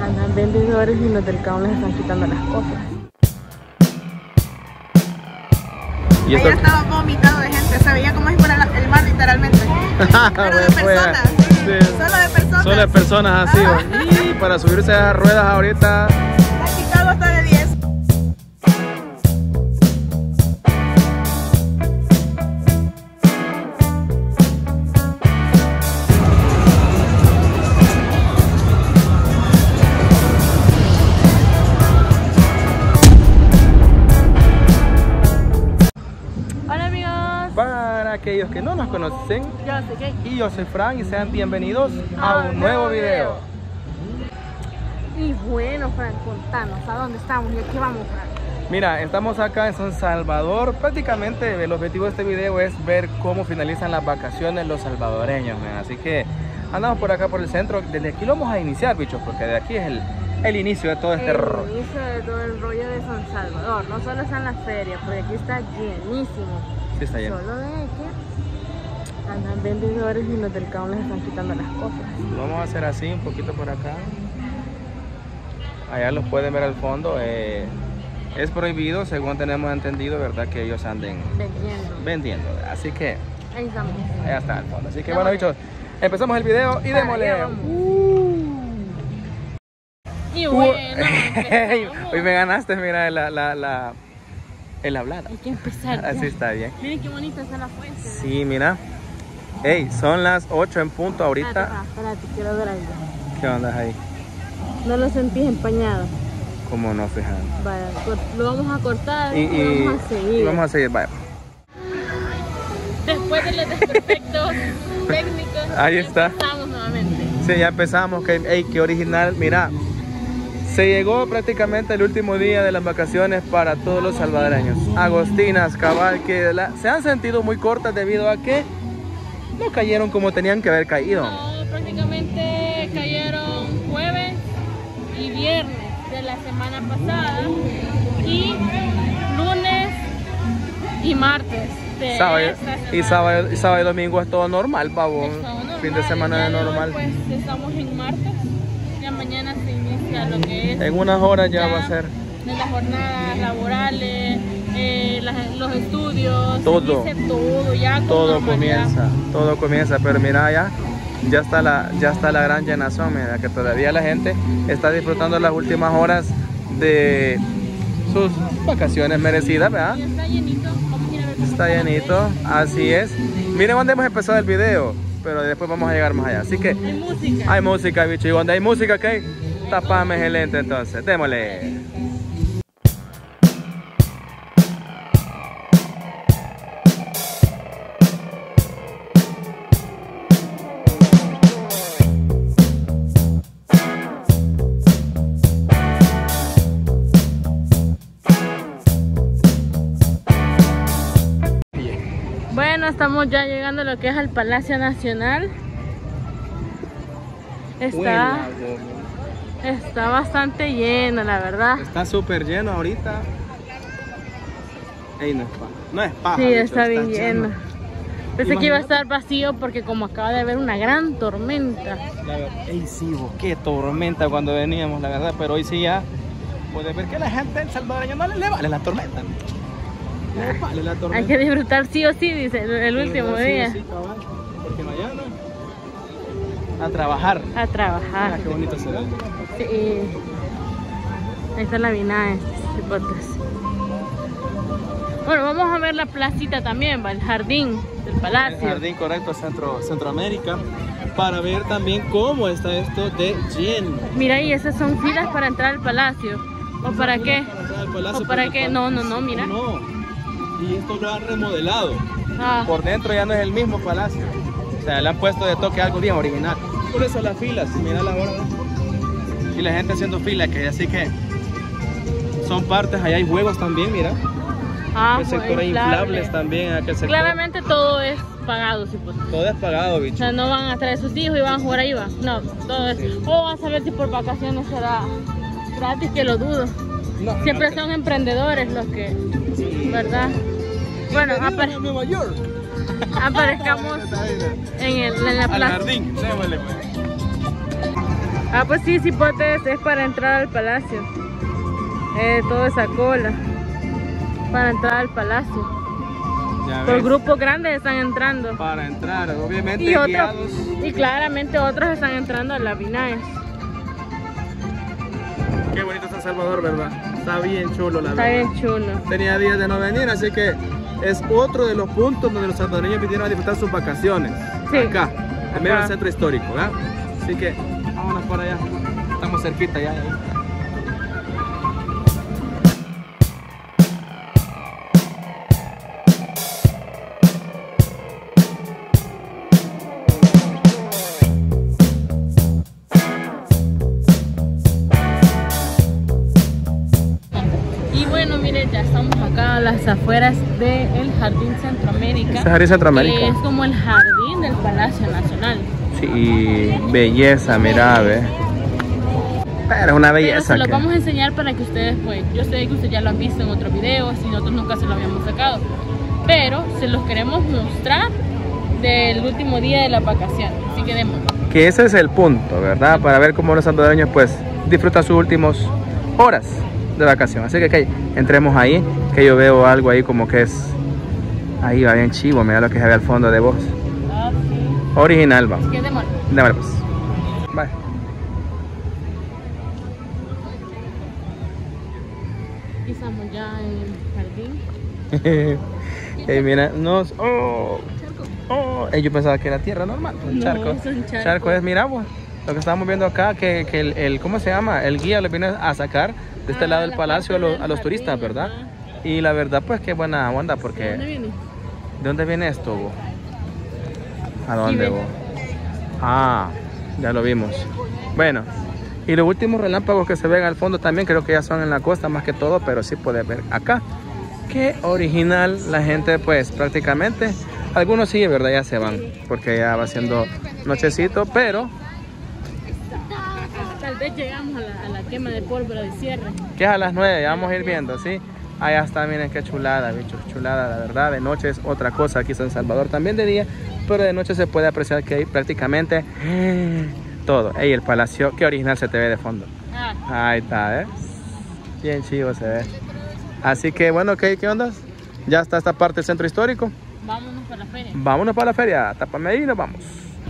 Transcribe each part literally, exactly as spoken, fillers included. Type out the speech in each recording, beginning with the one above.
Andan vendedores y los del caos les están quitando las cosas. ¿Y esto? Ahí estaba vomitado de gente, se veía como si fuera el mar literalmente. Pero de personas, sí. Solo de personas. Solo de personas así. Y para subirse a las ruedas ahorita. Chicago hasta de diez. Para aquellos que no nos conocen, Yo soy Jake. y yo soy Fran, y sean bienvenidos a un nuevo video. Y bueno, Fran, contanos, ¿a dónde estamos y a qué vamos, Fran? Mira, estamos acá en San Salvador. Prácticamente el objetivo de este video es ver cómo finalizan las vacaciones los salvadoreños, man. Así que andamos por acá por el centro. Desde aquí lo vamos a iniciar, bichos, porque de aquí es el, el inicio de todo este rollo. El inicio de todo el rollo de San Salvador. No solo está en las ferias, porque aquí está llenísimo. Sí, está lleno. Solo de que andan vendedores y los del caos les están quitando las cosas. Lo vamos a hacer así, un poquito por acá. Allá los pueden ver al fondo. Eh, es prohibido, según tenemos entendido, ¿verdad? Que ellos anden vendiendo. vendiendo. Así que Ahí estamos. allá está al fondo. Así que Démosle. bueno, bichos, empezamos el video y démosle. Uh. Y bueno, Hey, hoy me ganaste, mira, la, la, la, el hablar. hay que empezar. Así ya. está bien. Miren qué bonita está la fuente. Sí, mira. Hey, son las ocho en punto ahorita. Espérate, ah, espérate, quiero ver algo. ¿Qué onda ahí? No lo sentís empañado. ¿Cómo no, fijando? Vaya, cor- lo vamos a cortar Y, y, y vamos a seguir. y vamos a seguir, vaya. Después de los desperfectos técnicos, Ahí está. empezamos nuevamente. Sí, ya empezamos. Que, hey, qué original. Mira, se llegó prácticamente el último día de las vacaciones para todos los salvadoreños. Agostinas, cabal, que la- se han sentido muy cortas debido a que no cayeron como tenían que haber caído. No, prácticamente cayeron jueves y viernes de la semana pasada y lunes y martes de Sábado, esta semana. y, sábado, y sábado y domingo es todo normal, pavo. Es todo normal. Fin de semana El de día normal. hoy, pues estamos en martes, ya mañana se inicia lo que es En unas horas ya va a ser de las jornadas laborales, eh, las- los estudios, Todo. se inicia todo ya con todo normalidad. comienza, todo comienza, pero mira ya, ya está la, ya está la gran llenazón, mira que todavía la gente está disfrutando las últimas horas de sus vacaciones merecidas, ¿verdad? Y está llenito, vamos a ir a ver cómo Está la llenito, así es. Miren dónde hemos empezado el video, pero después vamos a llegar más allá. Así que gente. Hay música. hay música, bicho, y donde hay música, ¿qué? Tapame el lente entonces, démosle. Bueno, estamos ya llegando a lo que es el Palacio Nacional. Está, está bastante lleno, la verdad. Está súper lleno ahorita. Ey, no es paja. No es paja. Sí, bicho, está bien lleno. Pensé que iba a Imagínate. estar vacío porque como acaba de haber una gran tormenta. La verdad, ey, sí, vos, qué tormenta cuando veníamos, la verdad, pero hoy sí ya puedes ver que la gente en salvadoreño no le, le vale la tormenta. Le vale la tormenta. Hay que disfrutar sí o sí, dice el, el Sí, último sí, día. sí, cabal, porque mañana a trabajar. A trabajar. Mira qué bonito se ve. Sí. Ahí está la Vinaes, hipotes. Bueno, vamos a ver la placita también, va, el jardín del El palacio. jardín correcto, Centro, Centroamérica, para ver también cómo está esto de lleno. Mira, y esas son filas para entrar al palacio. ¿O para qué? Para entrar al palacio, ¿O para porque qué? el No, no, palacio- no, mira. No, y esto lo han remodelado. Ah, Por dentro ya no es el mismo palacio. O sea, le han puesto de toque algo bien original. Por eso las filas, mira la hora. Y la gente haciendo fila, que así que son partes, allá hay juegos también, mira. ah, El sector pues, hay inflables también, aquel sector. Claramente todo es pagado, sí, pues. Todo es pagado, O bicho. sea, no van a traer sus hijos y van a jugar ahí, va. No, todo es. Sí. O a saber si por vacaciones será gratis, que lo dudo. No, Siempre no, son emprendedores los que, sí. ¿verdad? Bueno, Bienvenido apare- a Nueva York. aparezcamos en, el, en la Al plaza. jardín, démosle, pues. Ah, pues sí, cipotes, es para entrar al palacio. Eh, toda esa cola. Para entrar al palacio. Ya Por ves. grupos grandes están entrando. Para entrar, obviamente Y, otros, guiados. y claramente otros están entrando a la Vinaes. Qué bonito está Salvador, ¿verdad? Está bien chulo, la Está verdad. bien chulo. Tenía días de no venir, así que es otro de los puntos donde los salvadoreños vinieron a disfrutar sus vacaciones. Sí. Acá, en medio Acá. del centro histórico, ¿verdad? Así que vámonos para allá. Estamos cerquita ya. Y bueno, miren, ya estamos acá a las afueras del Jardín Centroamérica. ¿Es Jardín Centroamérica? Que es como el jardín del Palacio Nacional. Sí, belleza, mira, ve. Pero es una Pero belleza. se los que- vamos a enseñar para que ustedes, pues, yo sé que ustedes ya lo han visto en otros videos y nosotros nunca se lo habíamos sacado. Pero se los queremos mostrar del último día de la vacación. Así que demos. Que ese es el punto, ¿verdad? Para ver cómo los salvadoreños pues disfrutan sus últimos horas de vacación. Así que, ok, entremos ahí, que yo veo algo ahí como que es... Ahí va bien chivo, mira lo que se ve al fondo de voz. Ah, sí. Original, va. Así que demos. Démosle pues. Bye. Y estamos ya en el jardín. Ey, mira, nos... Oh, oh. Ey, yo pensaba que era tierra normal, un No, charco. son charcos. Charco es, mira, pues, lo que estamos viendo acá, que, que el, el, ¿cómo se llama? El guía lo viene a sacar de este Ah, lado del la palacio a, parte los- del a los jardín, turistas, ¿verdad? ajá. Y la verdad, pues, qué buena onda, porque... ¿De dónde viene? ¿De dónde viene esto, vos? ¿A Aquí dónde, ve. vos? Ah, ya lo vimos. Bueno, y los últimos relámpagos que se ven al fondo también creo que ya son en la costa más que todo, pero sí puedes ver acá. Qué original la gente, pues, prácticamente. Algunos sí, ¿verdad? Ya se van, porque ya va siendo nochecito, pero... Tal vez llegamos a la, a la quema de pólvora de cierre. que es a las nueve, ya vamos a ir viendo, ¿sí? Allá está, miren qué chulada, bichos, chulada, la verdad. De noche es otra cosa, aquí en San Salvador también de día, pero de noche se puede apreciar que hay prácticamente todo. Ey, el palacio, qué original se te ve de fondo. Ah, Ahí está, ¿eh? Bien chivo se ve. Así que, bueno, ¿qué, qué ondas? Ya está esta parte del centro histórico. vámonos para la feria. Vámonos para la feria, tápame ahí y nos vamos.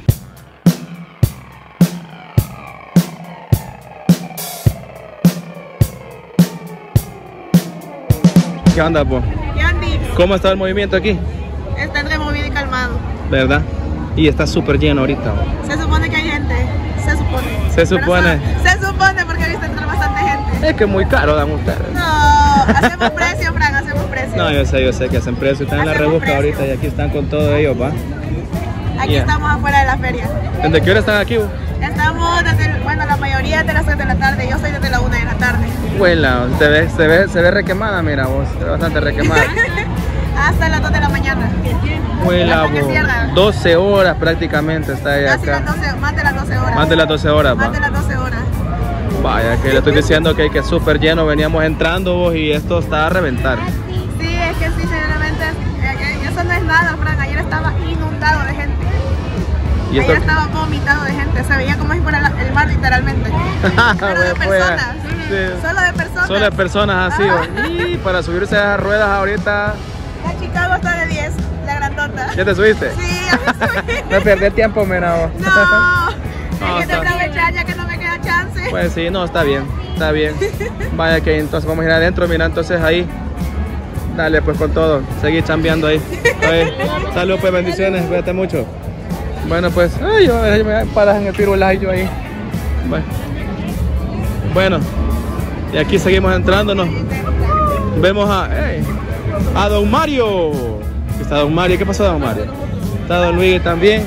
¿Qué onda, po? ¿Qué Andy? ¿Cómo está el movimiento aquí? Está entre movido y calmado. ¿Verdad? Y está súper lleno ahorita. Se supone que hay gente. Se supone. Se supone. Pero Se, se supone porque he visto entrar bastante gente. Es que muy caro dan ustedes. No, hacemos precio, Fran, hacemos precio. No, yo sé, yo sé que hacen precio. Están en la Hacemos rebusca precio. ahorita y aquí están con todo ellos, ¿va? Aquí Yeah. estamos afuera de la feria. ¿Desde qué hora están aquí? vos? Estamos desde, el- bueno, la mayoría de las seis de la tarde. Yo soy desde la una de la tarde. Huela, se ve, se ve, se ve requemada, mira vos. Se ve bastante requemada. Hasta las dos de la mañana. Huela, Hasta que vos. cierra. doce horas prácticamente está ella Casi las acá. doce, más de las doce horas. Más de las doce horas, Más va. de las doce horas. Vaya, que le estoy diciendo que, que es súper lleno. Veníamos entrando vos y esto está a reventar. Sí, es que sí, sinceramente, eh, eh, eso no es nada, Fran. Ayer estaba inundado de gente. Y esto... Ayer estaba vomitado de gente. Se veía como si fuera la- el mar, literalmente. Pero de Pues, personas. sí. Solo de personas. Solo de personas así. Ajá. vos. Y para subirse a esas ruedas ahorita. La Chicago está de diez, la grandota. ¿Ya te subiste? Sí, ya me subí. No perdí tiempo, mira vos. No, No, hay que está- aprovechar ya que no me queda chance. Pues sí, no, está bien, está bien. Vaya que entonces vamos a ir adentro, mira, entonces ahí. Dale pues con todo, seguir chambeando ahí. Oye, salud pues, bendiciones, cuídate mucho. Bueno pues, ay, yo, yo me paras en el pirulay yo ahí. Bueno. Bueno, y aquí seguimos entrándonos. Vemos a, hey, a Don Mario. Aquí está Don Mario, ¿qué pasó Don Mario? Está Don Luis también.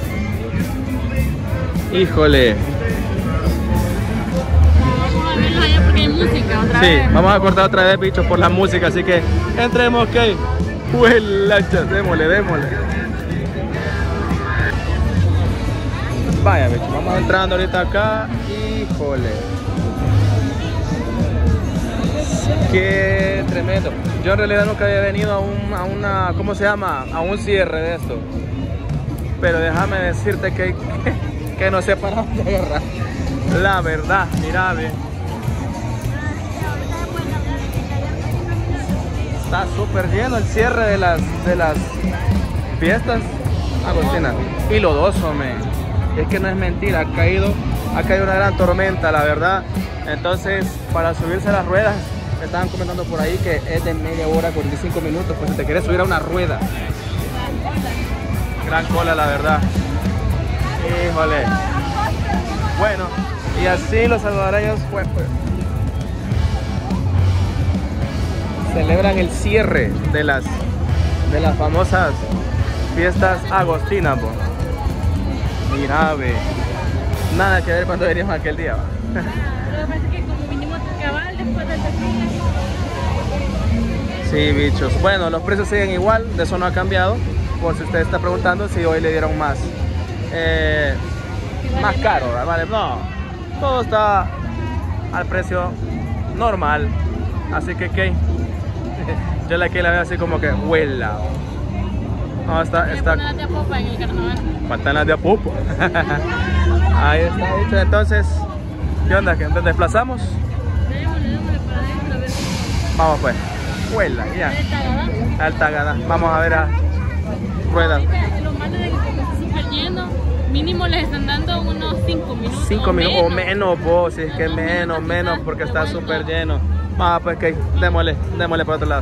Híjole. Vamos a verlo allá porque hay música otra Sí, vez. vamos a cortar otra vez, bichos, por la música, así que entremos, que huelacha, démosle, démosle. Vaya, bichos, vamos entrando ahorita acá, híjole. Qué tremendo. Yo en realidad nunca había venido a, un, a una, ¿cómo se llama? A un cierre de esto. Pero déjame decirte que, que, que no sé para dónde agarrar. La verdad, mira, ve. Está súper lleno el cierre de las, de las fiestas, Agostina. Y lodoso, me. Es que no es mentira, ha caído, ha caído una gran tormenta, la verdad. Entonces, para subirse a las ruedas, me estaban comentando por ahí que es de media hora, cuarenta y cinco minutos, pues si te quieres subir a una rueda. Gran cola, la verdad. Híjole. Bueno, y así los salvadoreños pues, pues, celebran el cierre de las, de las famosas fiestas agostinas. Pues. Mira, ve. Nada que ver cuando veníamos aquel día. ¿Va? Lo que pasa es que como vinimos a cabal después del desfile. Sí, bichos. Bueno, los precios siguen igual, de eso no ha cambiado. Por si usted está preguntando si hoy le dieron más. Eh, más caro, ¿vale? No, todo está al precio normal. Así que, ¿qué? Yo la que la veo así como que huela. No, está, está. Patanas de Apopa en el carnaval. Patanas de Apopa. Ahí está, dicho. Entonces, ¿qué onda? ¿Nos desplazamos? Démosle, démosle para adentro a ver. Vamos pues. Huela, ya. Altagadá. Vamos a ver a ruedas. Lo malo de que como está súper lleno, mínimo les están dando unos cinco minutos. cinco minutos o menos, vos, si es que menos, menos, porque está súper lleno. Vamos pues, que démosle, démosle para otro lado.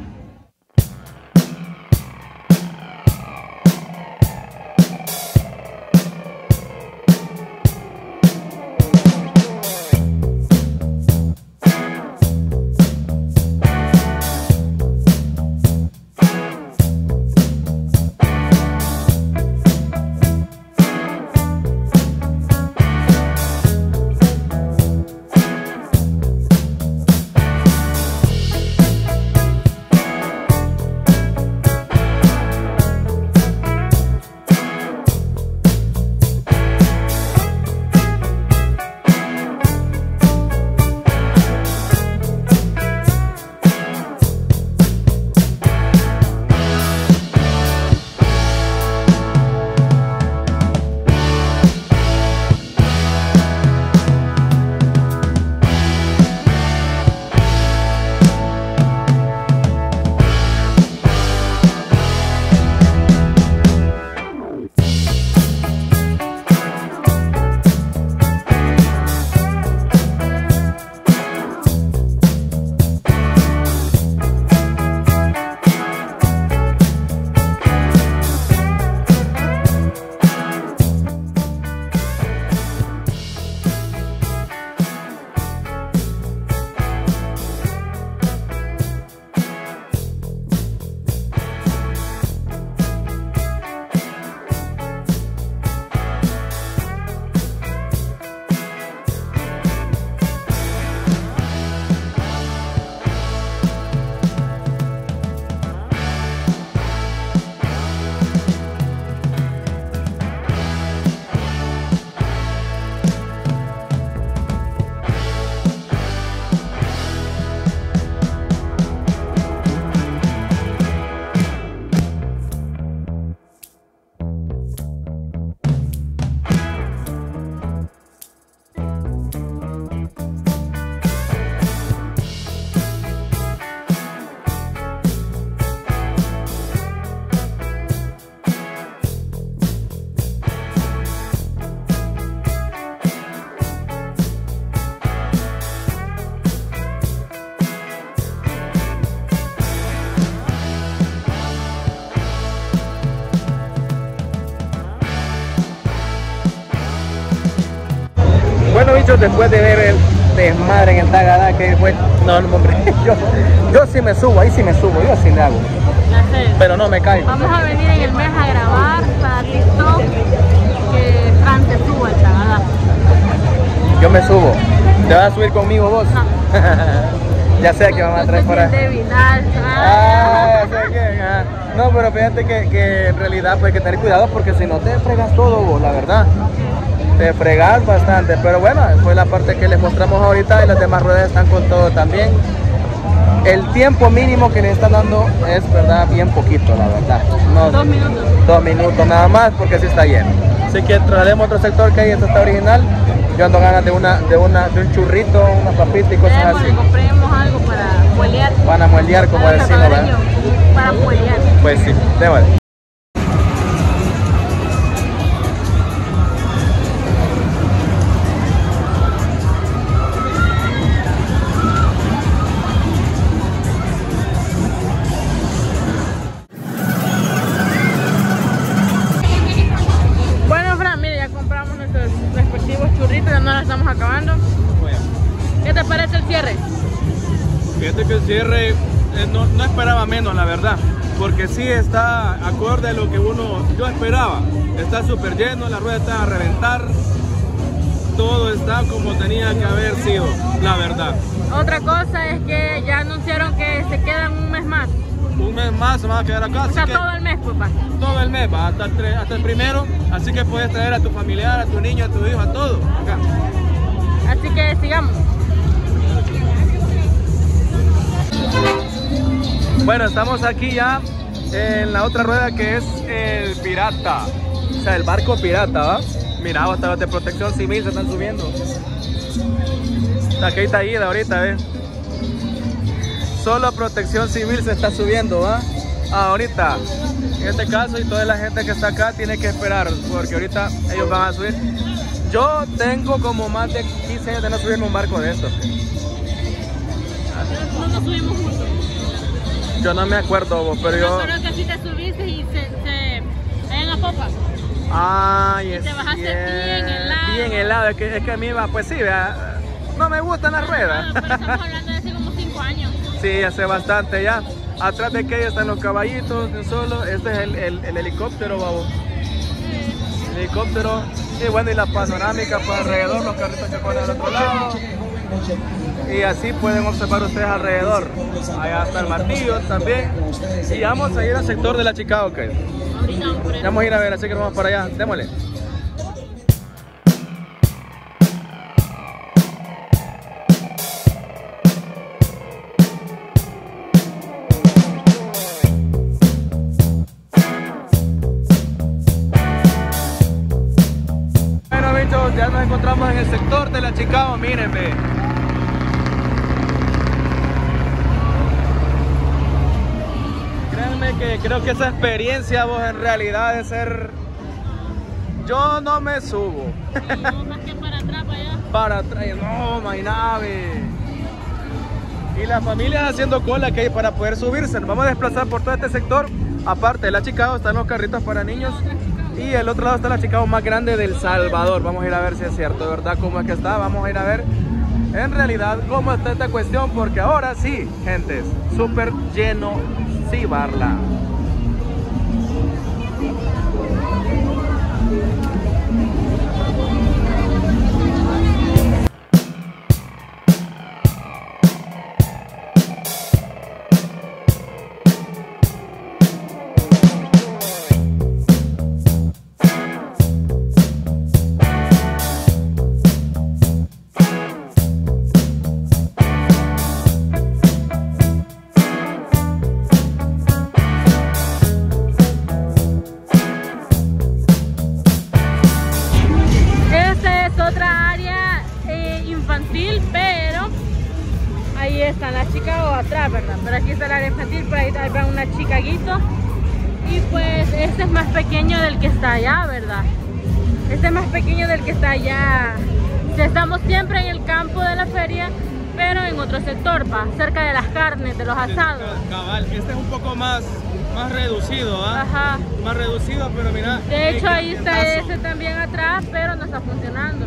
Bueno, bichos, después de ver el desmadre en el Tagadá que fue... No, no, hombre, yo, yo sí me subo, ahí sí me subo, yo sí le hago. Pero no me caigo. Vamos a venir en el mes a grabar para TikTok que Fran te suba al Tagadá. Yo me subo. ¿Te vas a subir conmigo vos? No. Ya sé que vamos a traer por ahí. Ah, ya sé que, ah. No, pero fíjate que, que en realidad pues hay que tener cuidado porque si no te fregas todo vos, la verdad. Te fregas bastante, pero bueno, fue la parte que les mostramos ahorita y las demás ruedas están con todo también. El tiempo mínimo que le están dando es, verdad, bien poquito, la verdad. No, dos minutos. Dos minutos nada más porque así está lleno. Así que traslademos otro sector que ahí, esto está original. Yo ando ganas de una, de una, de un churrito, unas papitas y cosas Demos, así. le compremos algo para muelear. Para muelear, como Algo decimos, ¿verdad? salvadoreño, para muelear. Pues sí, démosle. Bueno, Fran, mire, ya compramos nuestros respectivos churritos, ya nos los estamos acabando. Bueno. ¿Qué te parece el cierre? Fíjate que el cierre eh, no, no esperaba menos, la verdad, porque sí está acorde a lo que uno, yo esperaba. Está súper lleno, la rueda está a reventar, todo está como tenía que haber sido, la verdad. Otra cosa es que ya anunciaron que se quedan un mes más. Un mes más se van a quedar acá, O así sea, que todo el mes, papá. todo el mes, va, hasta el, tre- hasta el primero, así que puedes traer a tu familiar, a tu niño, a tu hijo, a todo acá. Así que sigamos. Bueno, estamos aquí ya en la otra rueda que es el pirata, o sea, el barco pirata, ¿va? Mira, hasta los de protección civil se están subiendo. Aquí está Ida ahorita, ¿ves? Solo protección civil se está subiendo, ¿va? Ah, ahorita, en este caso, y toda la gente que está acá tiene que esperar, porque ahorita ellos van a subir. Yo tengo como más de quince años de no subirme un barco de estos. No nos subimos juntos. Yo no me acuerdo, vos, pero yo... Pero que si te subiste y se, se en la popa. Ay, Y te es bajaste cierto. bien helado. Bien helado, es que, es que a mí va, pues sí, vea, no me gustan las ruedas. No, pero estamos hablando de hace como cinco años. Sí, hace bastante ya. Atrás de que están los caballitos de un solo, este es el, el, el helicóptero, babo. El helicóptero, y bueno, y la panorámica por alrededor, los carritos que ponen al otro lado. Y así pueden observar ustedes alrededor. Allá está el martillo también. Y vamos a ir al sector de la Chicago, ¿ok? Ahorita vamos por eso. Vamos a ir a ver, así que vamos para allá. Démosle. Bueno, bichos, ya nos encontramos en el sector de la Chicago, mírenme. Créanme que creo que esa experiencia, vos, en realidad de ser... Yo no me subo. No, más que para atrás, para allá. Para atrás, no, no hay nave. Y las familias haciendo cola que hay para poder subirse. Nos vamos a desplazar por todo este sector. Aparte de la Chicago están los carritos para niños. Y el otro lado está la Chicago más grande del Salvador. Vamos a ir a ver si es cierto, ¿verdad? Cómo es que está. Vamos a ir a ver en realidad cómo está esta cuestión. Porque ahora sí, gentes, súper lleno, sí, Barla. Ahí están las chicas o atrás, ¿verdad? Pero aquí está el área infantil, por ahí va una chicaguito. Y pues este es más pequeño del que está allá, ¿verdad? Este es más pequeño del que está allá. Estamos siempre en el campo de la feria, pero en otro sector, pa, cerca de las carnes, de los asados. Cabal, este es un poco más, más reducido, ¿ah? Ajá. Más reducido, pero mira. De hecho, eh, ahí está ese ese también atrás, pero no está funcionando.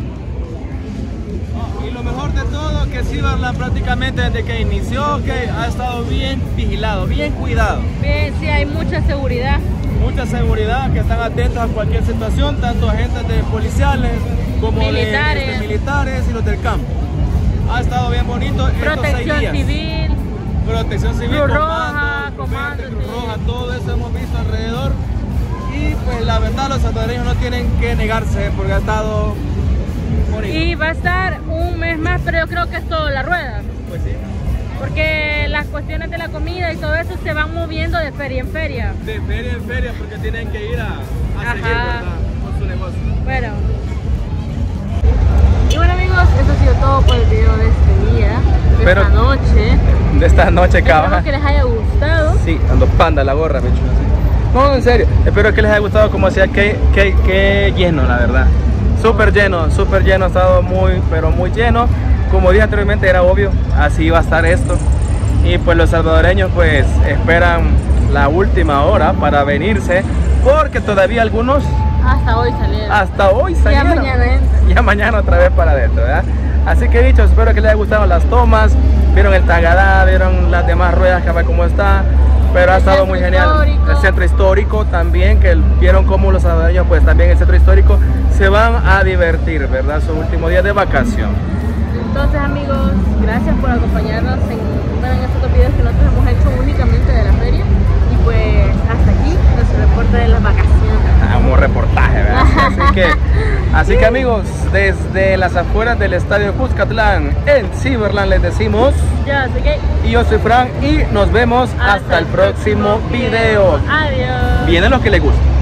Y lo mejor de todo que sí, Barla, prácticamente desde que inició, que ha estado bien vigilado, bien cuidado. Bien, sí, hay mucha seguridad. Mucha seguridad, que están atentos a cualquier situación, tanto agentes de policiales como militares. De, de militares y los del campo. Ha estado bien bonito estos seis Protección días. civil. Protección civil, Cruz comando, Roja, comando, Cruz sí. Roja, todo eso hemos visto alrededor. Y pues la verdad los salvadoreños no tienen que negarse porque ha estado bonito. Y va a estar un mes más, pero yo creo que es todo la rueda. Pues sí. Porque las cuestiones de la comida y todo eso se van moviendo de feria en feria. De feria en feria porque tienen que ir a, a Ajá. seguir, ¿verdad? Con su negocio. Bueno. bueno amigos, eso ha sido todo por el video de este día, de Pero, esta noche. De esta noche, cabrón. Espero que les haya gustado. Sí, ando panda la gorra, bicho. No, en serio, espero que les haya gustado, como decía, que, que, que lleno, la verdad. Súper lleno, súper lleno, ha estado muy, pero muy lleno. Como dije anteriormente, era obvio, así iba a estar esto. Y pues los salvadoreños pues esperan la última hora para venirse, porque todavía algunos hasta hoy salieron. Hasta hoy salieron. Ya mañana entran. Ya mañana otra vez para adentro, ¿verdad? Así que dicho, espero que les haya gustado las tomas, vieron el Tagadá, vieron las demás ruedas que va como está, pero ha estado muy genial. Histórico. El centro histórico también, que vieron cómo los salvadoreños pues también el centro histórico se van a divertir, ¿verdad? Su último día de vacación. Entonces amigos, gracias por acompañarnos en, bueno, en estos dos videos que nosotros hemos hecho únicamente de la feria. Y pues hasta aquí nuestro reporte de las vacaciones. Ah, un reportaje, ¿verdad? Así que, así que amigos, desde las afueras del estadio Cuscatlán en Ciberland les decimos: yo soy Kate. Y yo soy Fran y nos vemos hasta, hasta el próximo, próximo video. video. Adiós. Vienen los que les gusta.